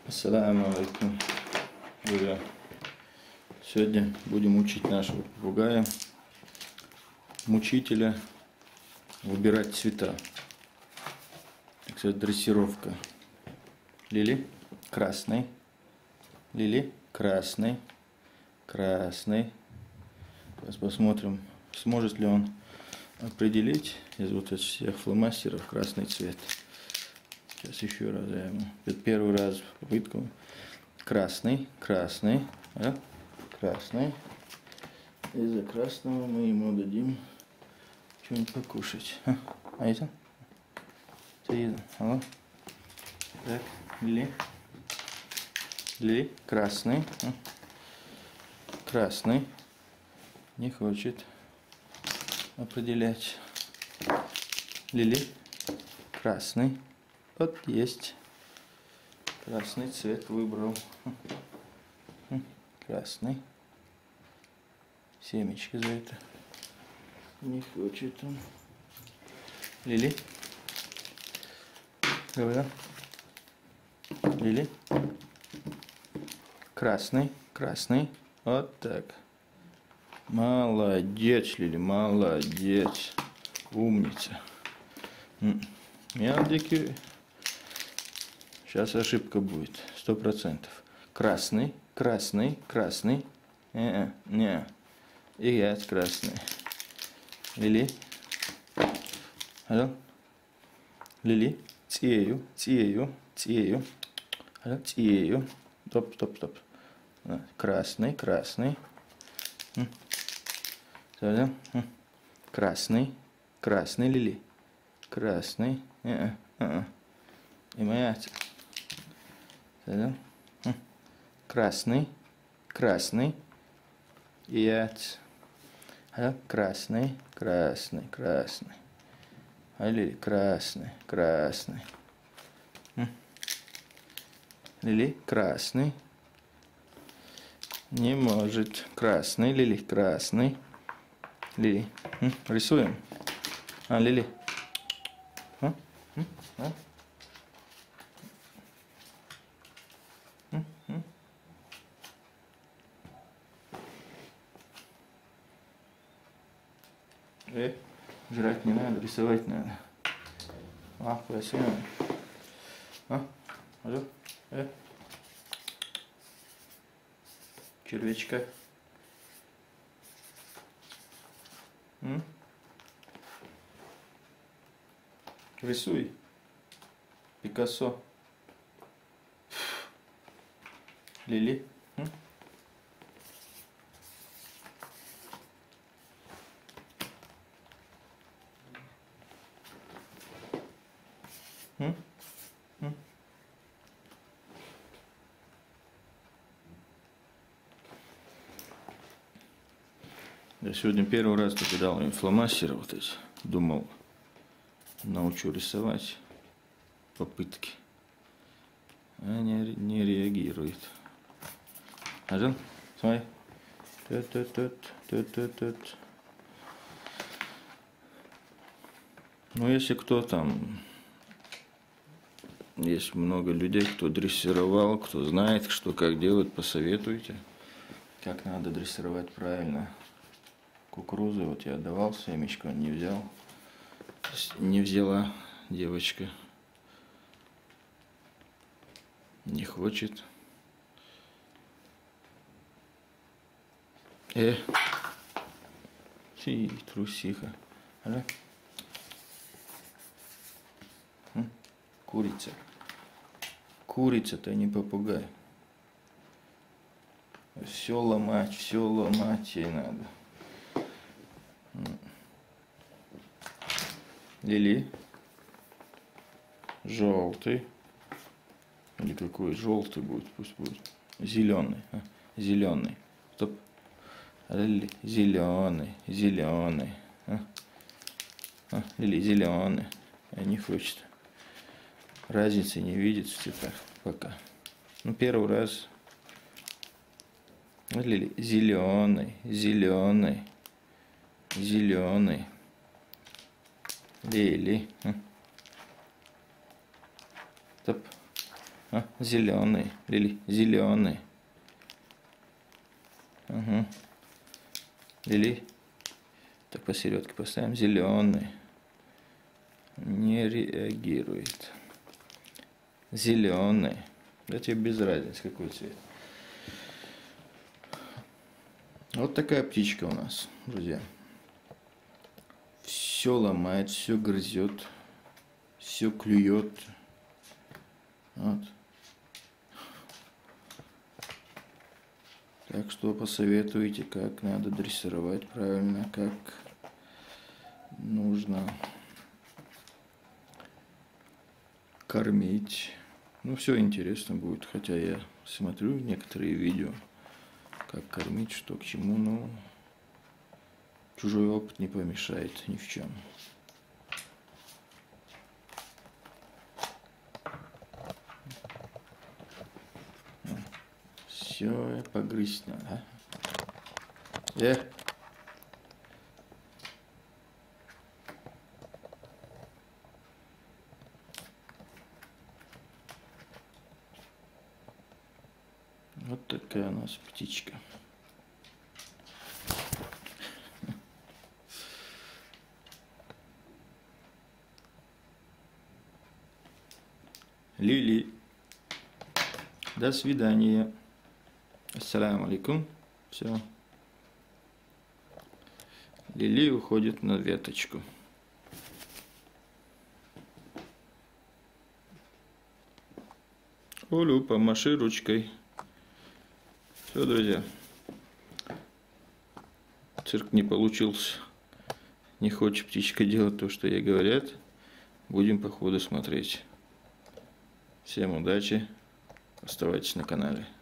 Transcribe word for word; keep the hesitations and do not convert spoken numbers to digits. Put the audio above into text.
Ассаламу алейкум, друзья. Сегодня будем учить нашего попугая, мучителя, выбирать цвета. Так сказать, дрессировка. Лили, красный. Лили, красный. Красный. Сейчас посмотрим, сможет ли он определить из вот этих всех фломастеров красный цвет. Сейчас еще раз я ему. Это первый раз попытку. Красный, красный, да? Красный. Из-за красного мы ему дадим что-нибудь покушать. А, а это? Это алло. Так, Лили. Лили, красный. А. Красный. Не хочет определять. Лили, красный. Вот есть. Красный цвет выбрал. Красный. Семечки за это. Не хочет он. Лили. Говорю. Лили. Красный. Красный. Вот так. Молодец, Лили. Молодец. Умница. Мелдики. Сейчас ошибка будет, сто процентов. Красный, красный, красный. Не, не. И я красный. Лили. Алло. Лили. Тею, тею, тею. Алло, тею. Стоп, стоп, стоп. Красный, красный. Алло. Красный, красный, Лили. Красный. Не, не. И моя. Красный, красный, и красный, красный, красный, Лили, красный, красный, Лили, красный, не может, красный, Лили, красный, Лили, рисуем, а, Лили, а? А? Э, жрать не надо, рисовать надо. А, красиво. А, алло, э. Червячка. М? Рисуй. Пикассо. Лили. М? М? М? Я сегодня первый раз только дал им фломастеры вот эти. Думал, научу рисовать попытки. Они не реагируют. Один, смотри. Тут-тут-тут, ну, если кто там, есть много людей, кто дрессировал, кто знает, что как делать, посоветуйте, как надо дрессировать правильно. Кукурузы, вот я давал семечко, он не взял, не взяла девочка, не хочет. Э, фи, трусиха. Ага. Курица. Курица-то не попугай. Все ломать, все ломать ей надо. Лили. Желтый. Или какой желтый будет, пусть будет. Зеленый. А? Зеленый. Стоп. Лили. Зеленый. Зеленый. А? А? Лили. Зеленый. А не хочет. Разницы не видит в цветах пока. Ну, первый раз. Лили. Зеленый. Зеленый. Зеленый. Лили. Стоп. А, зеленый. Лили, зеленый. Угу. Лили. Так, посередке поставим. Зеленый. Не реагирует. Зеленый. Да тебе без разницы, какой цвет. Вот такая птичка у нас, друзья. Все ломает, все грызет, все клюет. Вот. Так что посоветуйте, как надо дрессировать правильно, как нужно кормить. Ну, все интересно будет, хотя я смотрю некоторые видео, как кормить, что к чему, но чужой опыт не помешает ни в чем. Все, погрызть надо. Э. Вот такая у нас птичка. Лили. До свидания. Ассаляму алейкум. Все. Лили уходит на веточку. Олю, помаши ручкой. Все, друзья. Цирк не получился. Не хочет птичка делать то, что ей говорят. Будем по ходу смотреть. Всем удачи. Оставайтесь на канале.